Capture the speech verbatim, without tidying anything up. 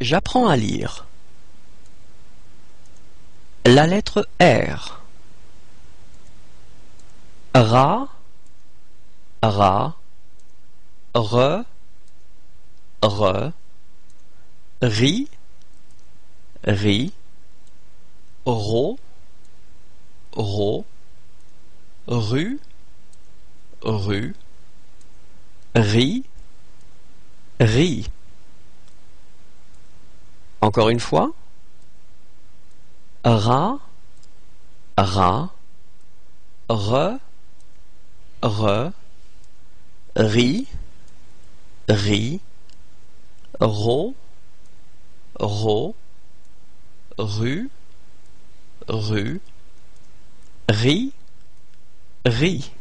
J'apprends à lire. La lettre R. Ra, ra, re, re, ri, ri, ro, ro, ru, ru, ri, ri. Encore une fois. Ra, ra, re, re, ri, ri, ro, ro, ru, ru, ri, ri.